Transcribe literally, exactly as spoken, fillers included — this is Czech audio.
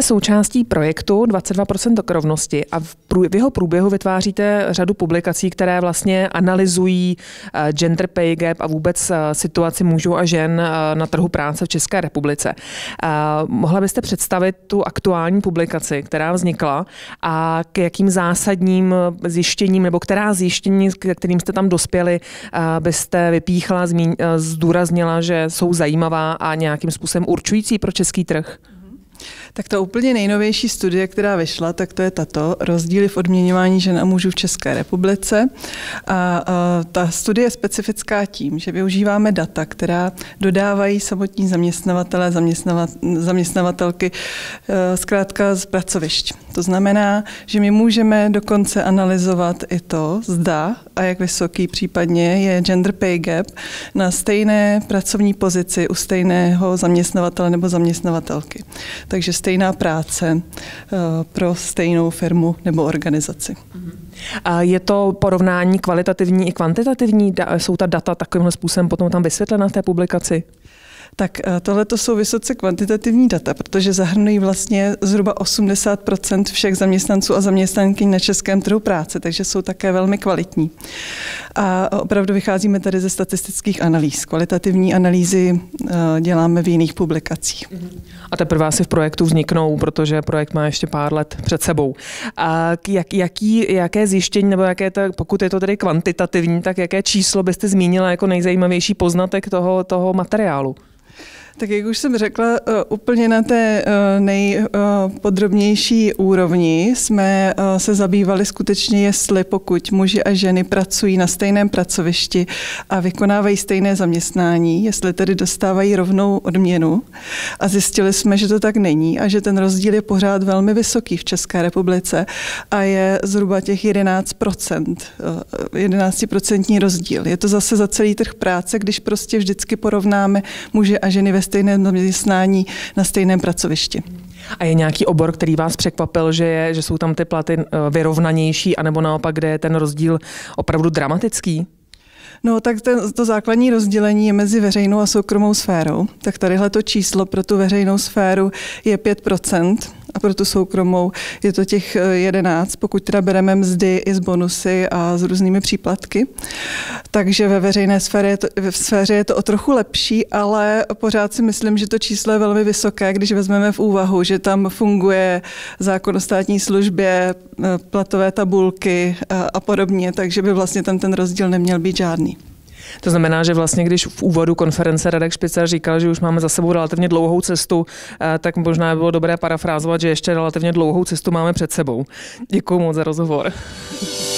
součástí projektu dvacet dva procent rovnosti a v, prů, v jeho průběhu vytváříte řadu publikací, které vlastně analyzují uh, gender pay gap a vůbec uh, situaci mužů a žen uh, na trhu práce v České republice. Uh, mohla byste představit tu aktuální publikaci, která vznikla a k jakým zásadním zjištěním nebo která zjištění, k kterým jste tam dospěli, uh, byste vypíchla, zmíň, uh, zdůraznila, že jsou zajímavá a nějakým způsobem určující pro český trh? Tak ta úplně nejnovější studie, která vyšla, tak to je tato, rozdíly v odměňování žen a mužů v České republice. A, a ta studie je specifická tím, že využíváme data, která dodávají samotní zaměstnavatelé, zaměstnavat, zaměstnavatelky zkrátka z pracovišť. To znamená, že my můžeme dokonce analyzovat i to, zda a jak vysoký případně je gender pay gap na stejné pracovní pozici u stejného zaměstnavatele nebo zaměstnavatelky. Takže stejná práce uh, pro stejnou firmu nebo organizaci. A je to porovnání kvalitativní i kvantitativní? Jsou ta data takovýmhle způsobem potom tam vysvětlena v té publikaci? Tak tohle to jsou vysoce kvantitativní data, protože zahrnují vlastně zhruba osmdesát procent všech zaměstnanců a zaměstnankyň na českém trhu práce, takže jsou také velmi kvalitní. A opravdu vycházíme tady ze statistických analýz. Kvalitativní analýzy děláme v jiných publikacích. A teprve asi v projektu vzniknou, protože projekt má ještě pár let před sebou. A jak, jaký, jaké zjištění, nebo jaké to, pokud je to tedy kvantitativní, tak jaké číslo byste zmínila jako nejzajímavější poznatek toho, toho materiálu? Tak jak už jsem řekla, úplně na té nejpodrobnější úrovni jsme se zabývali skutečně, jestli pokud muži a ženy pracují na stejném pracovišti a vykonávají stejné zaměstnání, jestli tedy dostávají rovnou odměnu. A zjistili jsme, že to tak není a že ten rozdíl je pořád velmi vysoký v České republice a je zhruba těch jedenáct procent, jedenáctiprocentní rozdíl. Je to zase za celý trh práce, když prostě vždycky porovnáme muže a ženy ve stejném zaměstnání na stejném pracovišti. A je nějaký obor, který vás překvapil, že, je, že jsou tam ty platy vyrovnanější, anebo naopak, kde je ten rozdíl opravdu dramatický? No, tak ten, to základní rozdělení je mezi veřejnou a soukromou sférou. Tak tadyhle to číslo pro tu veřejnou sféru je pět procent a pro tu soukromou je to těch jedenáct, pokud teda bereme mzdy i z bonusy a s různými příplatky. Takže ve veřejné sféře je to, v sféře je to o trochu lepší, ale pořád si myslím, že to číslo je velmi vysoké, když vezmeme v úvahu, že tam funguje zákon o státní službě, platové tabulky a, a podobně, takže by vlastně tam ten rozdíl neměl být žádný. To znamená, že vlastně, když v úvodu konference Radek Špicar říkal, že už máme za sebou relativně dlouhou cestu, tak možná by bylo dobré parafrázovat, že ještě relativně dlouhou cestu máme před sebou. Děkuju moc za rozhovor.